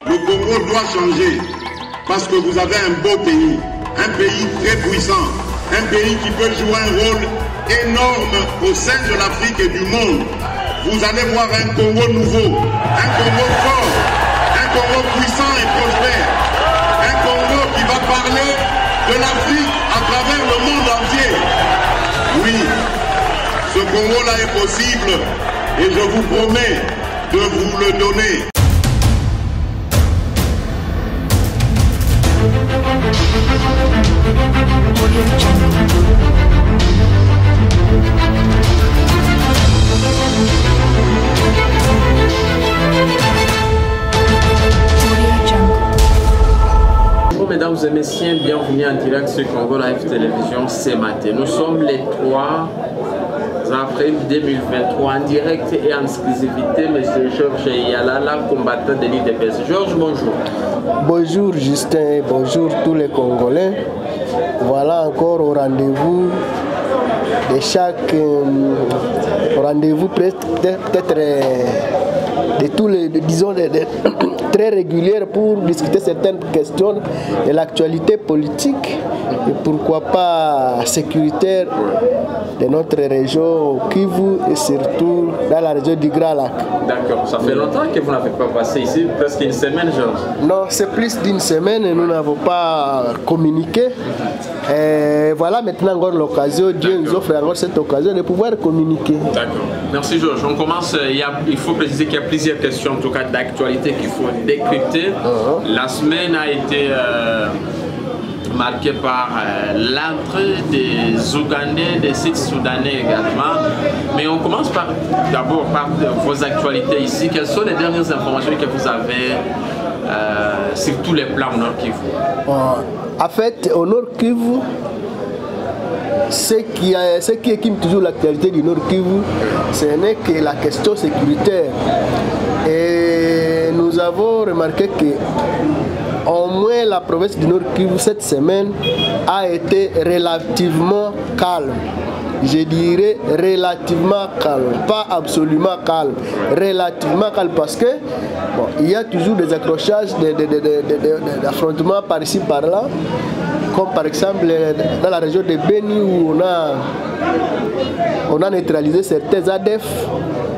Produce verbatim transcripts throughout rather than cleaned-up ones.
Le Congo doit changer parce que vous avez un beau pays, un pays très puissant, un pays qui peut jouer un rôle énorme au sein de l'Afrique et du monde. Vous allez voir un Congo nouveau, un Congo fort, un Congo puissant et prospère, un Congo qui va parler de l'Afrique à travers le monde entier. Oui, ce Congo-là est possible et je vous promets de vous le donner. Bonjour mesdames et messieurs, bienvenue en direct sur Congo Live Télévision ce matin. Nous sommes les trois avril deux mille vingt-trois en direct et en exclusivité. M. Georges Yalala, combattant de l'I D P S. Georges, bonjour. Bonjour Justin, bonjour tous les Congolais. Voilà encore au rendez-vous de chaque euh, rendez-vous peut-être euh, de tous les, de, disons, de, de, très régulière pour discuter certaines questions de l'actualité politique et pourquoi pas sécuritaire de notre région Kivu et surtout dans la région du Grand Lac. D'accord, ça fait longtemps que vous n'avez pas passé ici, presque une semaine, Georges. Non, c'est plus d'une semaine et nous n'avons pas communiqué. Et voilà maintenant encore l'occasion, Dieu nous offre encore cette occasion de pouvoir communiquer. D'accord, merci Georges. On commence, il, y a, il faut préciser qu'il y a plusieurs questions en tout cas d'actualité qu'il faut décrypter. Uh-huh. La semaine a été euh, marquée par euh, l'entrée des Ougandais, des sites soudanais également. Mais on commence par d'abord par vos actualités ici. Quelles sont les dernières informations que vous avez euh, sur tous les plans au Nord Kivu? uh, En fait, au Nord Kivu, ce qui, a, ce qui équipe toujours l'actualité du Nord Kivu, ce n'est que la question sécuritaire. Et nous avons remarqué que au moins la province du Nord Kivu cette semaine a été relativement calme. Je dirais relativement calme, pas absolument calme, relativement calme parce que bon, il y a toujours des accrochages, des, des, des, des, des, des affrontements par ici par là, comme par exemple dans la région de Beni où on a, on a neutralisé certains A D F.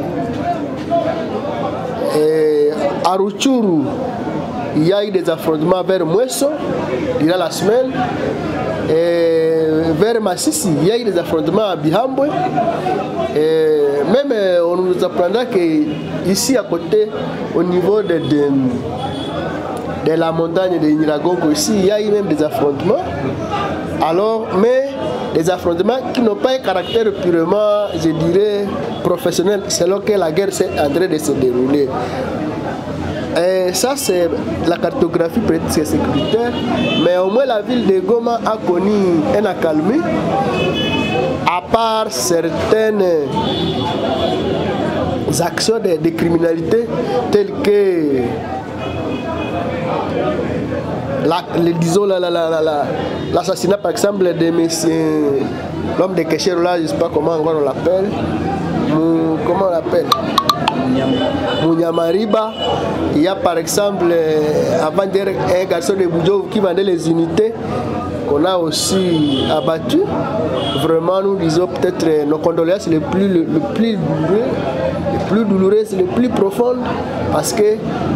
Et à Rutshuru, il y a eu des affrontements vers Mweso durant la semaine. Et vers Massissi, il y a eu des affrontements à Bihambwe. Et même on nous apprendra qu'ici à côté, au niveau de, de, de la montagne de Nyiragongo, ici, il y a eu même des affrontements. Alors, mais des affrontements qui n'ont pas un caractère purement, je dirais, professionnel, selon que la guerre s'est en train de se dérouler. Et ça, c'est la cartographie peut-être sécuritaire, mais au moins la ville de Goma a connu une accalmie, à part certaines actions de, de criminalité telles que la, les, disons l'assassinat la, la, la, par exemple de monsieur l'homme de Kéchero là, je ne sais pas comment encore on l'appelle, comment on l'appelle Munyamariba. Il y a par exemple avant d'hier un garçon de Boudjou qui vendait les unités qu'on a aussi abattu. Vraiment nous disons peut-être nos condoléances les plus, le, le plus douloureux, les plus douloureuses, les plus profondes parce que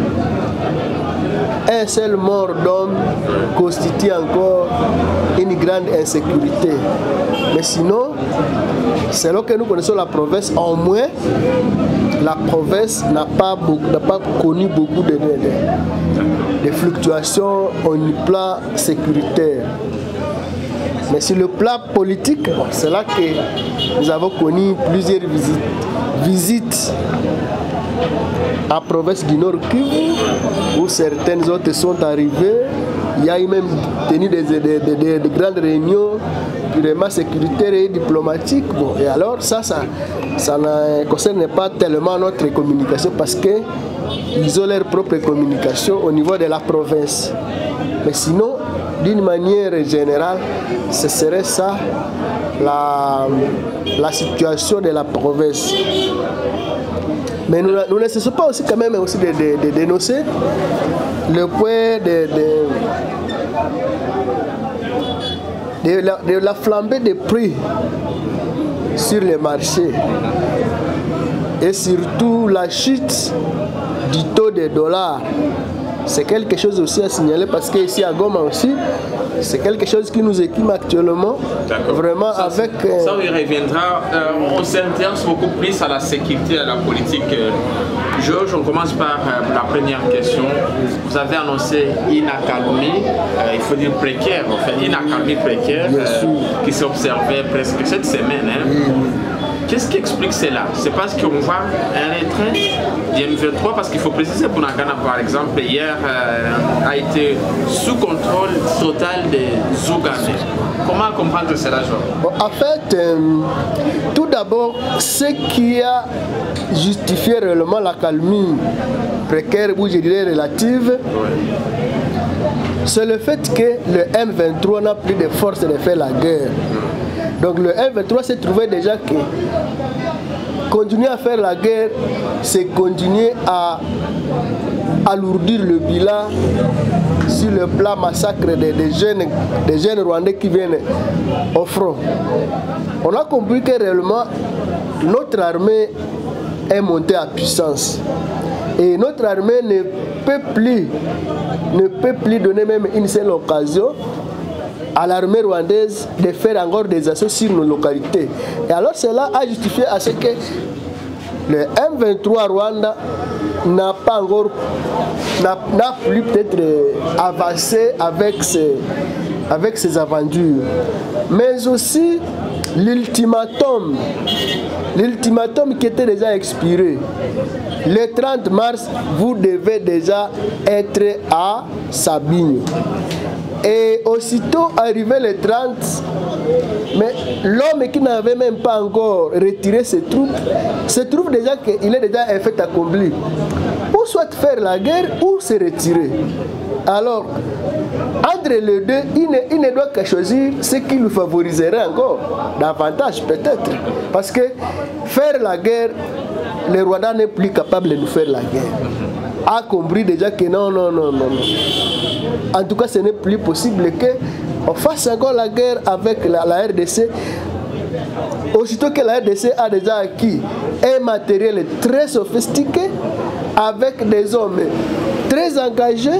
un seul mort d'homme constitue encore une grande insécurité. Mais sinon, selon que nous connaissons la province, au moins la province n'a pas, pas connu beaucoup de, de, de, de fluctuations au plan sécuritaire. Mais sur le plan politique, c'est là que nous avons connu plusieurs visites, visites à la province du Nord Kivu, où certaines autres sont arrivées. Il y a eu même tenu des, des, des, des, des grandes réunions purement sécuritaires et diplomatiques. Bon, et alors ça, ça, ça ne concerne pas tellement notre communication parce qu'ils ont leur propre communication au niveau de la province. Mais sinon, d'une manière générale, ce serait ça la, la situation de la province. Mais nous, nous ne cessons pas aussi quand même aussi de, de, de dénoncer le point de, de, de, la, de la flambée des prix sur les marchés et surtout la chute du taux des dollars. C'est quelque chose aussi à signaler parce qu'ici à Goma aussi, c'est quelque chose qui nous équipe actuellement. Vraiment ça, avec... Ça, on y reviendra. Euh, on s'intéresse beaucoup plus à la sécurité, à la politique. Georges, on commence par euh, la première question. Vous avez annoncé une accalmie, euh, il faut dire précaire, en fait, une accalmie précaire euh, qui s'observait presque cette semaine. Hein. Qu'est-ce qui explique cela? C'est parce qu'on voit un retrait du M vingt-trois, parce qu'il faut préciser pour Nagana, par exemple, hier euh, a été sous contrôle total des Ougandais. Comment comprendre cela, Georges? En fait, euh, tout d'abord, ce qui a justifié réellement l'accalmie précaire, ou je dirais relative, oui, c'est le fait que le M vingt-trois n'a plus de force de faire la guerre. Donc le M vingt-trois s'est trouvé déjà que continuer à faire la guerre, c'est continuer à alourdir le bilan sur le plan massacre des, des, jeunes, des jeunes Rwandais qui viennent au front. On a compris que réellement notre armée est montée à puissance. Et notre armée ne peut plus, ne peut plus donner même une seule occasion à l'armée rwandaise de faire encore des assauts sur nos localités. Et alors cela a justifié à ce que le M vingt-trois Rwanda n'a pas encore, n'a plus peut-être avancé avec ses, avec ses aventures. Mais aussi l'ultimatum, l'ultimatum qui était déjà expiré. Le trente mars, vous devez déjà être à Sabigne. Et aussitôt arrivé le trente, mais l'homme qui n'avait même pas encore retiré ses troupes, se trouve déjà qu'il est déjà un fait accompli. Ou soit faire la guerre ou se retirer. Alors, entre les deux, il ne, il ne doit que choisir ce qui lui favoriserait encore davantage peut-être. Parce que faire la guerre, le Rwanda n'est plus capable de nous faire la guerre. A compris déjà que non, non, non, non. En tout cas, ce n'est plus possible qu'on fasse encore la guerre avec la, la R D C. Aussitôt que la R D C a déjà acquis un matériel très sophistiqué, avec des hommes très engagés,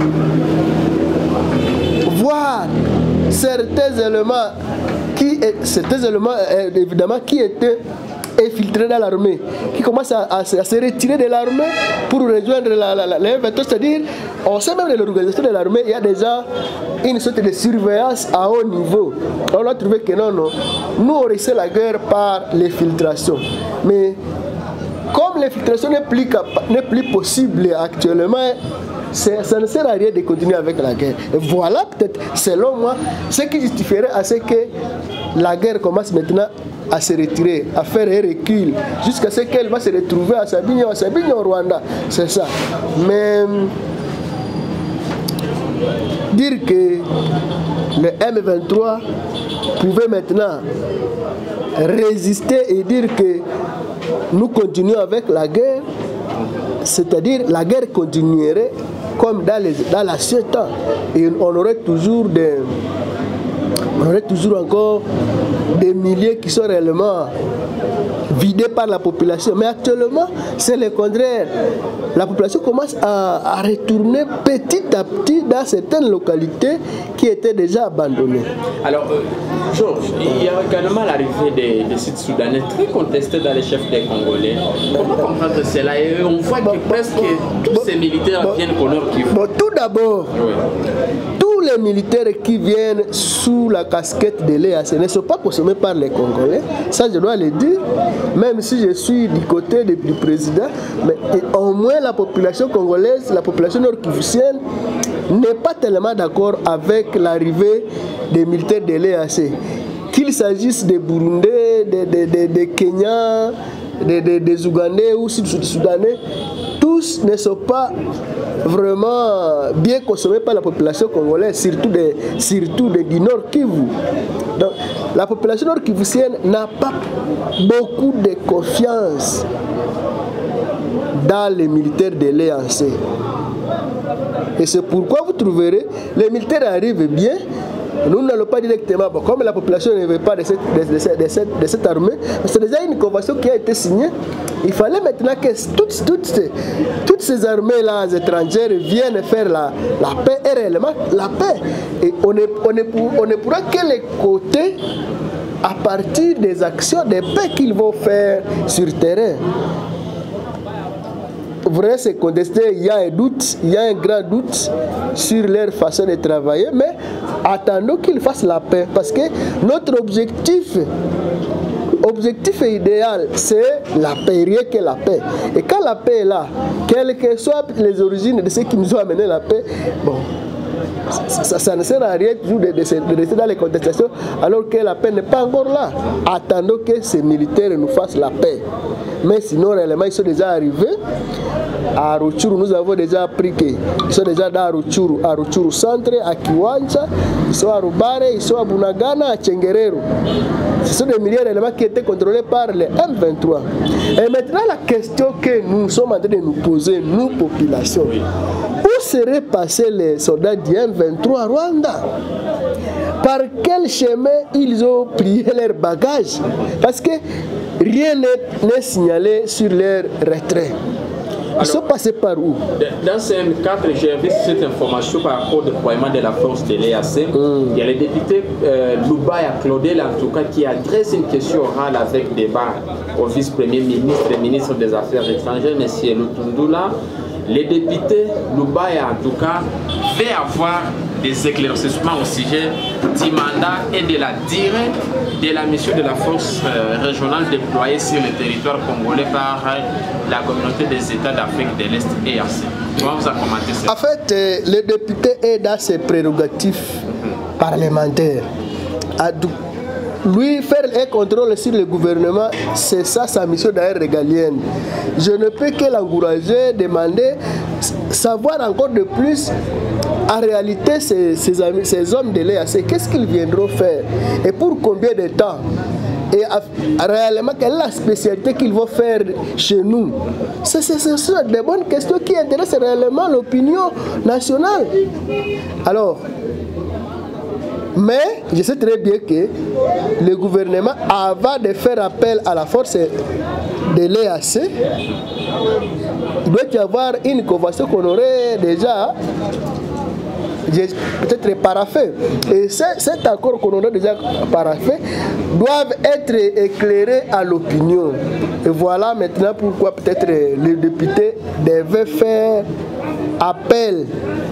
voire certains éléments qui, certains éléments évidemment qui étaient infiltrés dans l'armée, qui commencent à, à, à se retirer de l'armée pour rejoindre la, la, la, la M vingt-trois, c'est-à-dire, on sait même de l'organisation de l'armée, il y a déjà une sorte de surveillance à haut niveau. On a trouvé que non, non, nous on réussit la guerre par l'infiltration. Mais comme l'infiltration n'est plus, n'est plus possible actuellement, ça ne sert à rien de continuer avec la guerre. Et voilà peut-être, selon moi, ce qui justifierait à ce que la guerre commence maintenant à se retirer, à faire un recul, jusqu'à ce qu'elle va se retrouver à Sabigne, à Sabigne au Rwanda. C'est ça. Mais dire que le M vingt-trois pouvait maintenant résister et dire que nous continuons avec la guerre, c'est-à-dire la guerre continuerait comme dans, les, dans l'ancien temps. Et on aurait toujours des... On aurait toujours encore des milliers qui sont réellement vidés par la population. Mais actuellement, c'est le contraire. La population commence à, à retourner petit à petit dans certaines localités qui étaient déjà abandonnées. Alors, euh, Georges, il y a également l'arrivée des, des sites soudanais très contestés dans les chefs des Congolais. Comment comprendre cela? Et on voit bon, que presque bon, tous bon, ces militaires bon, viennent au Nord Kivu. Bon, tout d'abord, oui. tous les militaires qui viennent sous la casquette de l'E A C ne sont pas consommés par les Congolais. Ça, je dois le dire. Même si je suis du côté du président, mais au moins la population congolaise, la population nord-kivusienne n'est pas tellement d'accord avec l'arrivée des militaires de l'E A C. Qu'il s'agisse des Burundais, des, des, des, des Kenyans, des, des, des Ougandais ou Sud-Soudanais, tous ne sont pas vraiment bien consommés par la population congolaise, surtout, des, surtout des, du Nord Kivu. Donc, la population nord-kivusienne n'a pas beaucoup de confiance dans les militaires de l'E A C. Et c'est pourquoi vous trouverez, les militaires arrivent bien. Nous n'allons pas directement, bon, comme la population ne veut pas de cette, de, de, de cette, de cette armée, c'est déjà une convention qui a été signée. Il fallait maintenant que toutes, toutes, ces, toutes ces armées-là étrangères viennent faire la, la paix, et réellement la paix. Et on ne, on ne, on ne pourra que les côtés à partir des actions, des paix qu'ils vont faire sur terrain. Vrai, c'est contesté, il y a un doute, il y a un grand doute sur leur façon de travailler, mais attendons qu'ils fassent la paix, parce que notre objectif, objectif idéal, c'est la paix, rien que la paix. Et quand la paix est là, quelles que soient les origines de ceux qui nous ont amené la paix, bon, ça, ça, ça ne sert à rien toujours de, de, de rester dans les contestations alors que la paix n'est pas encore là. Attendons que ces militaires nous fassent la paix. Mais sinon, réellement, ils sont déjà arrivés. À Rutshuru, nous avons déjà appris qu'ils sont déjà dans Rutshuru, à Rutshuru Centre, à Kiwanja, ils sont à Rubare, ils sont à Bunagana, à Tchengerero. Ce sont des milliers d'éléments qui étaient contrôlés par les M vingt-trois. Et maintenant, la question que nous sommes en train de nous poser, nous, population, où seraient passés les soldats du M vingt-trois à Rwanda? Par quel chemin ils ont plié leurs bagages? Parce que rien n'est signalé sur leur retrait. Ils Alors, sont passés par où? Dans ce M quatre, j'ai vu cette information par rapport au déploiement de la force de l'E A C. Mm. Il y a le député euh, Loubaya Claudel, en tout cas, qui adresse une question orale avec débat au vice-premier ministre et ministre des Affaires étrangères, M. Lutundula. Le député Loubaya, en tout cas, veut avoir des éclaircissements au sujet du mandat et de la durée de la mission de la force euh, régionale déployée sur le territoire congolais par euh, la communauté des États d'Afrique de l'Est E A C. Comment vous avez commenté ça? En fait, euh, le député est dans ses prérogatives mm-hmm. parlementaires. À lui, faire un contrôle sur le gouvernement, c'est ça sa mission d'ailleurs régalienne. Je ne peux que l'encourager, demander, savoir encore de plus, en réalité, ces, ces, amis, ces hommes de l'E A C, qu'est-ce qu'ils viendront faire et pour combien de temps? Et réellement, quelle est la spécialité qu'ils vont faire chez nous? Ce sont des bonnes questions qui intéressent réellement l'opinion nationale. Alors, mais je sais très bien que le gouvernement, avant de faire appel à la force de l'E A C, il doit y avoir une convention qu'on aurait déjà peut-être paraffé. Et cet accord qu'on aurait déjà paraffé doivent être éclairés à l'opinion. Et voilà maintenant pourquoi peut-être les députés devaient faire appel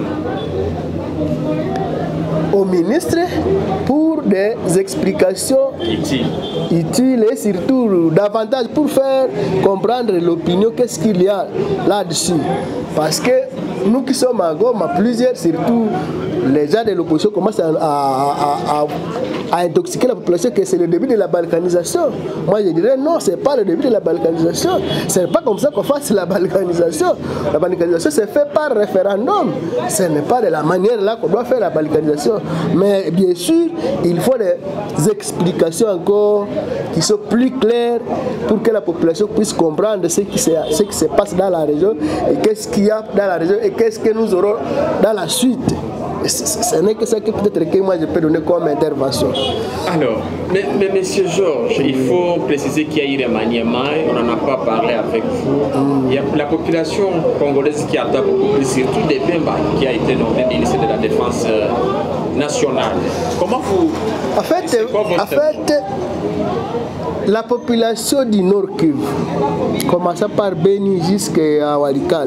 au ministre pour des explications utiles utile et surtout davantage pour faire comprendre l'opinion, qu'est-ce qu'il y a là-dessus. Parce que nous qui sommes à Goma, plusieurs, surtout les gens de l'opposition commencent à, à, à, à intoxiquer la population que c'est le début de la balkanisation. Moi je dirais non, c'est pas le début de la balkanisation. C'est pas comme ça qu'on fasse la balkanisation. La balkanisation c'est fait par référendum. Ce n'est pas de la manière là qu'on doit faire la balkanisation. Mais bien sûr, il faut des explications encore qui sont plus claires pour que la population puisse comprendre ce qui se, ce qui se passe dans la région et qu'est-ce qu'il y a dans la région et qu'est-ce que nous aurons dans la suite. Ce n'est que ça que peut-être que moi je peux donner comme intervention. Alors, mais, mais monsieur Georges, il faut préciser qu'il y a eu des remaniements, on n'en a pas parlé avec vous. Mm. Il y a la population congolaise qui attend beaucoup plus, surtout des Bemba qui a été nommé ministre de la Défense euh, nationale. Comment vous... En fait, en fait la population du Nord Kivu, commençant par Beni jusqu'à Walikale,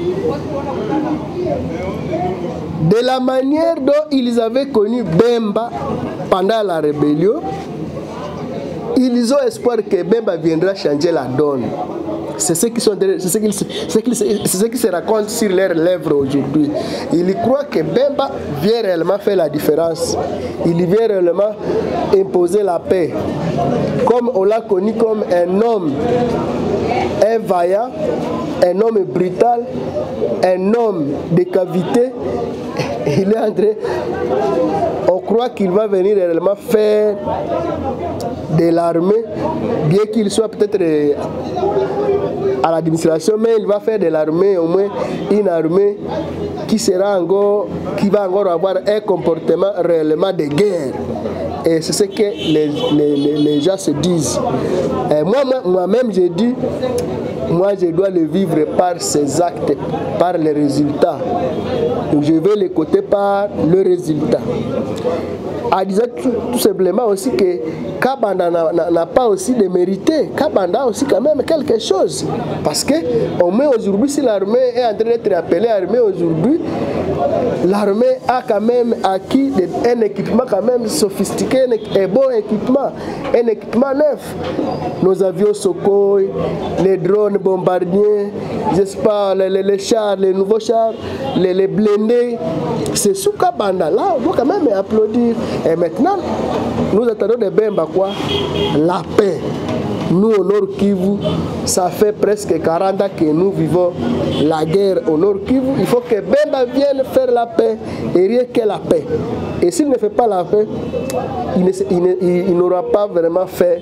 de la manière dont ils avaient connu Bemba pendant la rébellion, ils ont espoir que Bemba viendra changer la donne. C'est ce qui, sont, c'est ce qui, c'est qui, c'est ce qui se raconte sur leurs lèvres aujourd'hui. Ils croient que Bemba vient réellement faire la différence. Il vient réellement imposer la paix. Comme on l'a connu comme un homme, un vaillant, un homme brutal, un homme de cavité. Il est en train, on croit qu'il va venir réellement faire de l'armée, bien qu'il soit peut-être à l'administration, mais il va faire de l'armée au moins une armée qui sera encore, qui va encore avoir un comportement réellement de guerre. Et c'est ce que les, les, les, les gens se disent. Et moi, moi, moi-même, j'ai dit, moi, je dois le vivre par ses actes, par les résultats. Donc, je vais l'écouter par le résultat. En disant tout, tout simplement aussi que Kabanda n'a pas aussi de mérité. Kabanda a aussi quand même quelque chose. Parce que au moins aujourd'hui, si l'armée est en train d'être appelée armée aujourd'hui, l'armée a quand même acquis un équipement quand même sophistiqué, un bon équipement, un équipement neuf. Nos avions Sukhoi, les drones bombardiers, j'espère les, les, les chars, les nouveaux chars, les, les blindés. C'est sous Kabanda. Là, on doit quand même applaudir. Et maintenant, nous attendons de Bemba quoi? La paix. Nous au Nord Kivu, ça fait presque quarante ans que nous vivons la guerre au Nord Kivu. Il faut que Bemba vienne faire la paix et rien que la paix. Et s'il ne fait pas la paix, il, ne, il, ne, il n'aura pas vraiment fait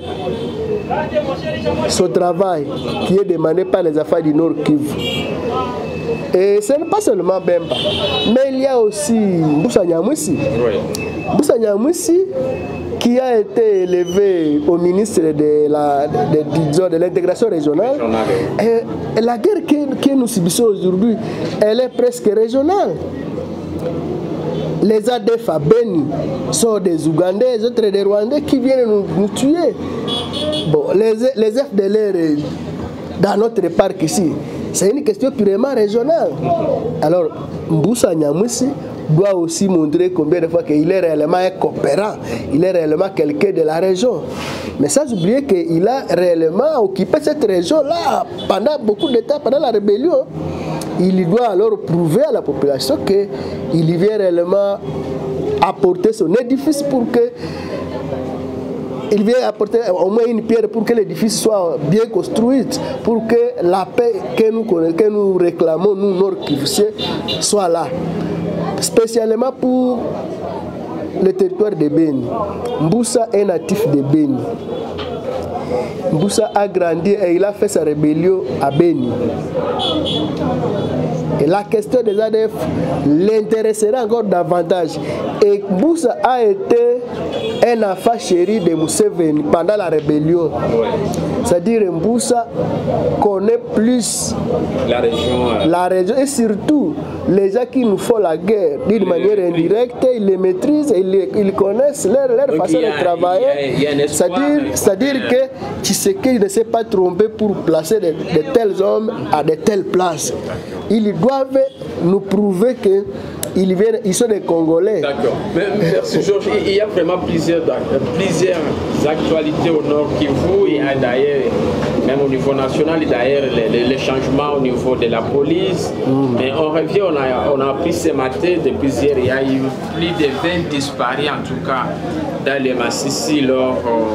ce travail qui est demandé par les affaires du Nord Kivu. Et ce n'est pas seulement Bemba, mais il y a aussi Mbusa Nyamwisi. Oui. Mbusa Nyamwisi qui a été élevé au ministre de la de, de l'intégration régionale. Et, et la guerre que, que nous subissons aujourd'hui, elle est presque régionale. Les A D F à Beni sont des Ougandais, les autres des Rwandais qui viennent nous, nous tuer. Bon, les, les F D L R dans notre parc ici, c'est une question purement régionale. Alors, Mbusa Nyamwisi doit aussi montrer combien de fois qu'il est réellement un coopérant, il est réellement quelqu'un de la région. Mais sans oublier qu'il a réellement occupé cette région-là pendant beaucoup de temps, pendant la rébellion. Il doit alors prouver à la population qu'il y vient réellement apporter son édifice pour que il vient apporter au moins une pierre pour que l'édifice soit bien construit, pour que la paix que nous, que nous réclamons, nous, Nord-Kivusiens, soit là. Spécialement pour le territoire de Beni. Mbusa est natif de Beni. Mbusa a grandi et il a fait sa rébellion à Beni. Et la question des A D F l'intéressera encore davantage. Et Mbusa a été un enfant chéri de Museveni pendant la rébellion. Ouais. C'est-à-dire que Mbusa connaît plus la région, euh... la région et surtout les gens qui nous font la guerre d'une manière indirecte, ils les maîtrisent, ils, les, ils connaissent leur, leur façon a, de travailler. C'est-à-dire que Tshisekedi ne s'est pas trompé pour placer de, de tels hommes à de telles places. Ils doivent nous prouver que ils, viennent, ils sont des Congolais. D'accord. Merci Georges. Il y a vraiment plusieurs, plusieurs actualités au Nord Kivu. Il y a d'ailleurs, même au niveau national, d'ailleurs les, les changements au niveau de la police. Mm. Mais on revient, on a, on a appris ce matin, depuis hier, il y a eu plus de vingt disparus en tout cas dans les Massissi lors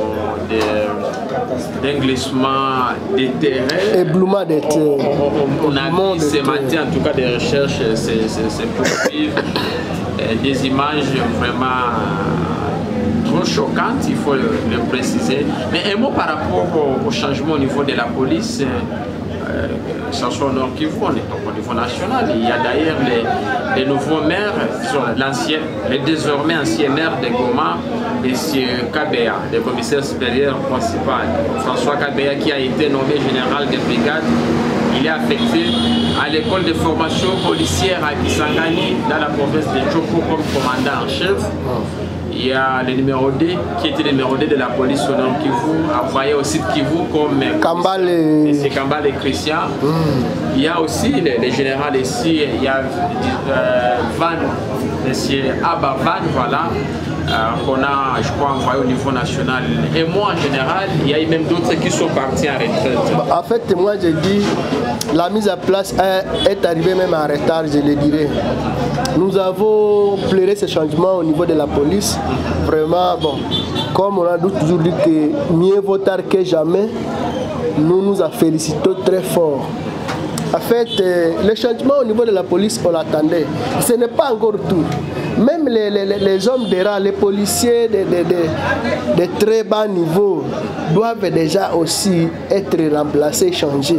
d'un glissement de terrain. Éblouement de terrain. On, on, on a vu ce matin, en tout cas, des recherches se poursuivent. Des images vraiment trop choquantes, il faut le, le préciser. Mais un mot par rapport au, au changement au niveau de la police, euh, que ce soit au Nord Kivu, on est au niveau national. Il y a d'ailleurs les, les nouveaux maires, l'ancien, le désormais ancien maire de Goma, M. Kabea, le commissaire supérieur principal, François Kabea, qui a été nommé général de brigade. Il est affecté à l'école de formation policière à Kisangani, dans la province de Tchoko, comme commandant en chef. Il y a le numéro deux, qui était le numéro deux de la police au Nord Kivu, envoyé au site Kivu comme Kambale. M. Kambale Christian. Mm. Il y a aussi le, le général ici, il y a euh, Van, M. Abba Van, voilà. Euh, qu'on a, je crois, envoyé au niveau national. Et moi, en général, il y a même d'autres qui sont partis en retraite. En fait, moi, je dis, la mise en place est, est arrivée même en retard, je le dirais. Nous avons pleuré ce changement au niveau de la police. Vraiment, bon, comme on a toujours dit que mieux vaut tard que jamais, nous nous en félicitons très fort. En fait, euh, le changement au niveau de la police, on l'attendait. Ce n'est pas encore tout. Même les, les, les hommes de rang, les policiers de, de, de, de très bas niveau doivent déjà aussi être remplacés, changés. Pourquoi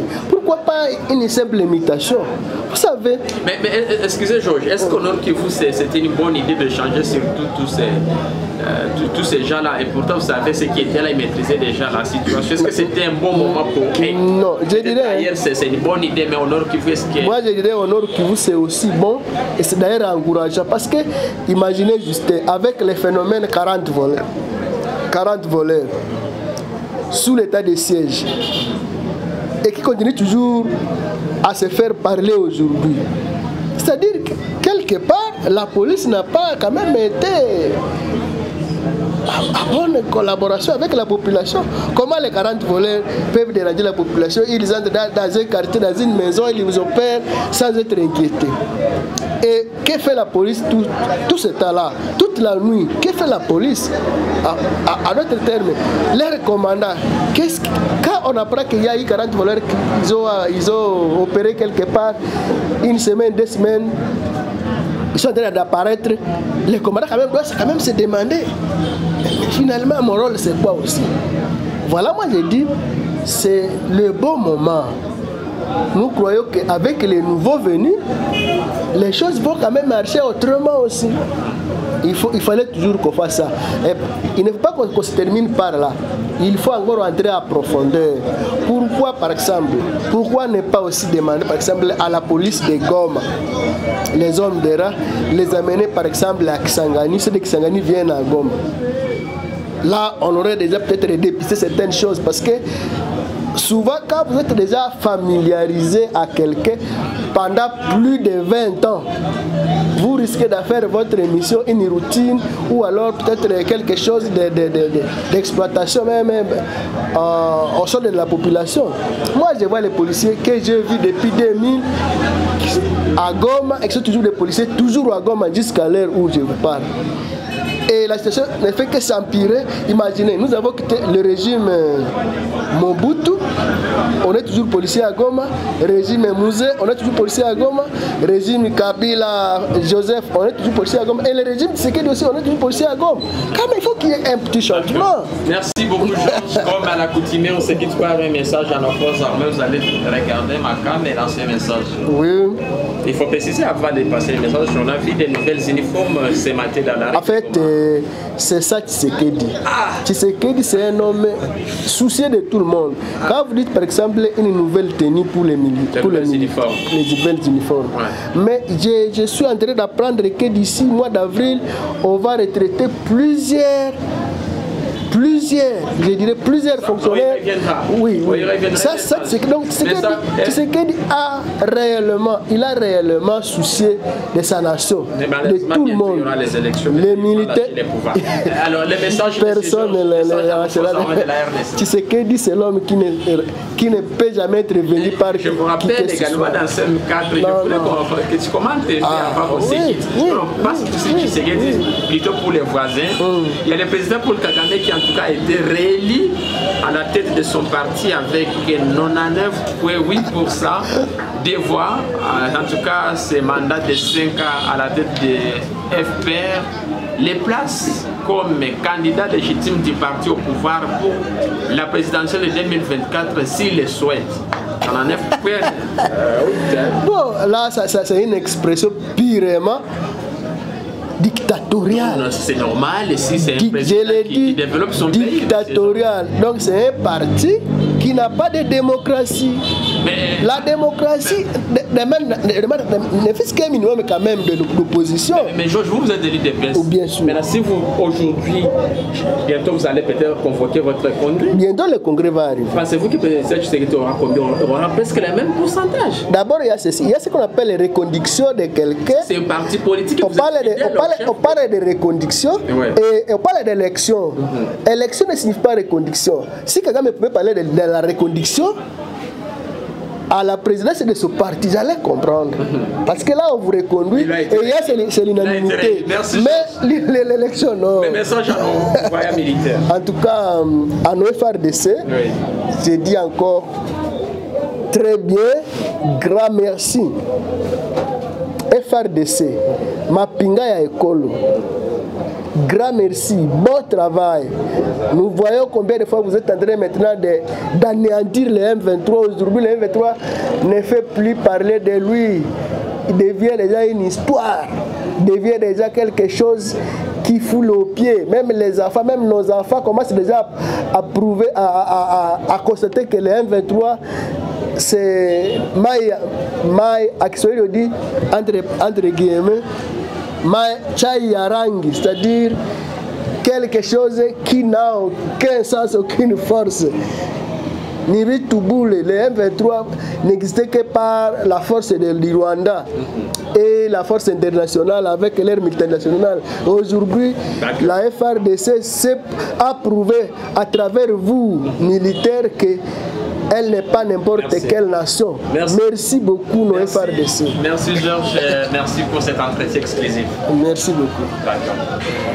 pourquoi pas une simple imitation? Vous savez. Mais, mais excusez Georges, est-ce qu'au Nord Kivu c'était une bonne idée de changer surtout tous ces, euh, tous, tous ces gens-là? Et pourtant, vous savez, ceux qui étaient là, ils maîtrisaient déjà la situation. Est-ce que c'était un bon moment pour eux? Non, je dirais. D'ailleurs, c'est une bonne idée, mais au Nord Kivu, est-ce que. Moi, je dirais au Nord Kivu, c'est aussi bon et c'est d'ailleurs encourageant. Parce que, imaginez juste, avec les phénomènes quarante voleurs, quarante voleurs, sous l'état de siège, et qui continuent toujours à se faire parler aujourd'hui. C'est-à-dire que, quelque part, la police n'a pas quand même été en bonne collaboration avec la population. Comment les quarante voleurs peuvent déranger la population? Ils entrent dans, dans un quartier, dans une maison, ils vous opèrent sans être inquiétés. Et que fait la police tout, tout ce temps-là? Toute la nuit, que fait la police? À, à, à notre terme, les commandants, qu'est-ce que, quand on apprend qu'il y a eu quarante voleurs, qu'ils ont, ils ont opéré quelque part, une semaine, deux semaines, ils sont en train d'apparaître, les commandants quand même, doivent quand même se demander, mais finalement, mon rôle, c'est quoi aussi? Voilà, moi, je dis, c'est le bon moment. Nous croyons qu'avec les nouveaux venus, les choses vont quand même marcher autrement aussi. Il, faut, il fallait toujours qu'on fasse ça. Et il ne faut pas qu'on qu se termine par là. Il faut encore entrer à profondeur. Pourquoi, par exemple, pourquoi ne pas aussi demander, par exemple, à la police de Goma, les hommes de rats, les amener, par exemple, à Kisangani, ceux de Kisangani viennent à Goma. Là, on aurait déjà peut-être dépisté certaines choses parce que souvent, quand vous êtes déjà familiarisé à quelqu'un pendant plus de vingt ans, vous risquez de faire votre émission une routine ou alors peut-être quelque chose d'exploitation de, de, de, même euh, au sein de la population. Moi, je vois les policiers que j'ai vus depuis deux mille à Goma et qui sont toujours des policiers, toujours à Goma jusqu'à l'heure où je vous parle. Et la situation ne fait que s'empirer. Imaginez, nous avons quitté le régime Mobutu, on est toujours policier à Goma. Régime Mouzé, on est toujours policier à Goma. Régime Kabila Joseph, on est toujours policier à Goma. Et le régime Tshisekedi aussi, on est toujours policier à Goma. Quand même, il faut qu'il y ait un petit changement. Merci beaucoup, Georges. Comme à l'accoutumée, on se quitte par un message à nos forces armées. Vous allez regarder ma cam et lancer un message. Oui. Il faut préciser avant de passer le message, on a vu des nouvelles uniformes ce matin dans la rue. En fait, euh, c'est ça Tshisekedi. Ah. Tshisekedi, c'est un homme soucieux de tout le monde. Ah. Quand vous dites par exemple une nouvelle tenue pour les militaires, pour les uniformes, les nouvelles uniformes. Ouais. Mais je, je suis en train d'apprendre que d'ici mois d'avril, on va retraiter plusieurs. Plusieurs, je dirais plusieurs fonctionnaires. Oui, oui. Ça, ça, c'est donc Tshisekedi a réellement, il a réellement soucié de sa nation, de tout le monde. Les, élections, les militaires. Les Alors, les messages. Personne ne les. Tshisekedi, c'est l'homme qui ne, qui ne peut jamais être venu par. Je vous rappelle également dans ce cadre, je voulais que tu commentes avant aussi. Parce que Tshisekedi, plutôt pour les voisins, il y a le président Paul Kagame qui en tout cas a été réélu à la tête de son parti avec quatre-vingt-dix-neuf virgule huit pour cent des voix. En tout cas, ce mandat de cinq ans à la tête de F P R les place comme candidat légitime du parti au pouvoir pour la présidentielle de deux mille vingt-quatre s'il le souhaite. Bon, là, ça, ça, c'est une expression purement dictatorial. C'est normal, si c'est un président qui, qui développe son pays. Dictatorial. Donc c'est un parti qui n'a pas de démocratie. Mais, la démocratie ne fait qu'un minimum quand même de l'opposition. Mais, mais Georges, vous, vous êtes de l'I D P S. Oh, bien sûr. Mais là, si vous, aujourd'hui, bientôt vous allez peut-être convoquer votre congrès. Bientôt le congrès va arriver. Pensez-vous que le président Tshisekedi aura combien? Aura presque le même pourcentage. D'abord, il y a ceci. Il y a ce qu'on appelle les reconductions de quelqu'un. C'est un parti politique. On parle de, on parle, on parle de reconduction ouais. et, et on parle d'élection. Mm-hmm. Élection ne signifie pas reconduction. Si Kagame pouvait parler de, de la reconduction à la présidence de ce parti, j'allais comprendre. Mm-hmm. Parce que là, on vous reconduit et il y a c'est l'unanimité. Mais l'élection, non. Mais message à nos voyants militaires. En tout cas, à nos F R D C, oui. Je dis encore très bien, grand merci. F R D C, Mapinga ya Ekolo, grand merci, bon travail. Nous voyons combien de fois vous êtes en train maintenant d'anéantir le M vingt-trois. Aujourd'hui, le M vingt-trois ne fait plus parler de lui. Il devient déjà une histoire, il devient déjà quelque chose qui foule aux pieds. Même les enfants, même nos enfants commencent déjà à prouver, à, à, à, à constater que le M vingt-trois, c'est Maï, Maï, Axel dit, entre, entre guillemets, Maï Chai Yarangi, c'est-à-dire quelque chose qui n'a aucun sens, aucune force. Nibi Touboule, le M vingt-trois n'existait que par la force de, du Rwanda et la force internationale avec l'air multinationale. Aujourd'hui, la F R D C a prouvé à travers vous, militaires, que elle n'est pas n'importe quelle nation. Merci, merci beaucoup, nos F R D C. Merci Georges, merci pour cet entretien exclusif. Merci beaucoup.